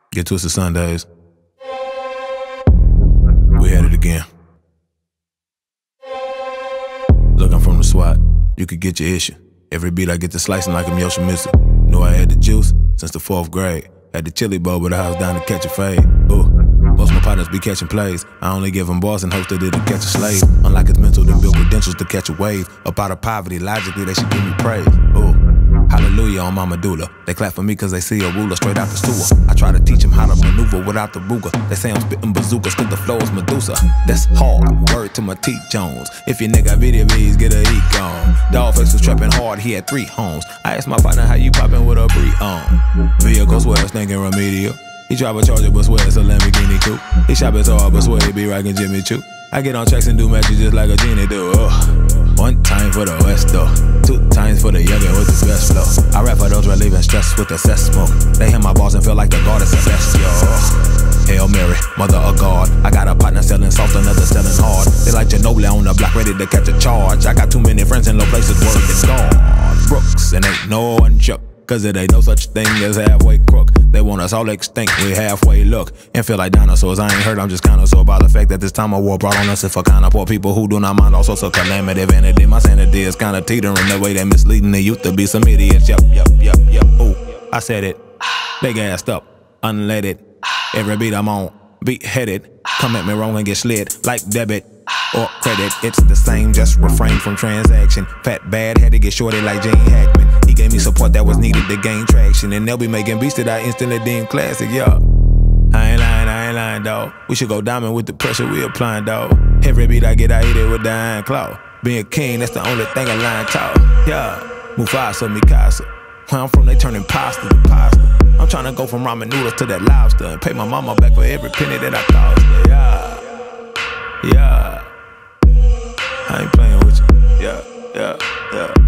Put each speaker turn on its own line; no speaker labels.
Get twisted Sundays. We had it again. Looking from the SWAT, you could get your issue. Every beat I get to slicing like I'm Yoshimitsu. Knew I had the juice since the 4th grade. Had the chili bowl, but I was down to catch a fade. Ooh, most of my partners be catching plays. I only give them balls in hopes that it'll catch a slave. Unlike it's mental, then build credentials to catch a wave. Up out of poverty, logically they should give me praise. Ooh, hallelujah on my medulla. They clap for me cause they see a ruler straight out the sewer. I try to teach them how to maneuver without the Ruger. They say I'm spitting bazookas cause the flow is Medusa. That's hard, word to my T. Jones. If your nigga video bees, get a heat on. Dogface was trapping hard, he had 3 homes. I asked my partner how you poppin' with a pre-on. Vehicle swears thinking remedial. He drive a Charger but swear it's a Lamborghini coupe. He shop his hard but swear he be rockin' Jimmy Choo. I get on tracks and do matches just like a genie do. 1 time for the West though, 2 times for the youngin' with the best flow. I rap for those relieving stress with the cess smoke. They hear my balls and feel like the God is celestial. Hail Mary, mother of God. I got a partner selling soft, another selling hard. They like Ginobili on the block, ready to catch a charge. I got too many friends in low places, word to God. Brooks, and ain't no one chuck, cause it ain't no such thing as halfway crook. They want us all extinct, we halfway look and feel like dinosaurs. I ain't hurt, I'm just kinda sore by the fact that this time of war brought on us for kinda poor people who do not mind all sorts of calamity. Vanity, my sanity is kinda teetering the way they misleading the youth to be some idiots. Yup, ooh, I said it. They gassed up, unleaded. Every beat I'm on, beat-headed. Come at me wrong and get slid like debit or credit. It's the same, just refrain from transaction. Fat bad had to get shorted like Gene Hackman. He gave me support that was needed to gain traction, and they'll be making beats that I instantly deem classic, yeah. I ain't lying, dawg. We should go diamond with the pressure we applying, dawg. Every beat I get, I hit it with the iron claw. Being king, that's the only thing I line tall, yeah. Mufasa, Mikasa. Where I'm from, they turning pasta to pasta. I'm tryna go from ramen noodles to that lobster and pay my mama back for every penny that I cost her, yeah. I ain't playing with you, yeah.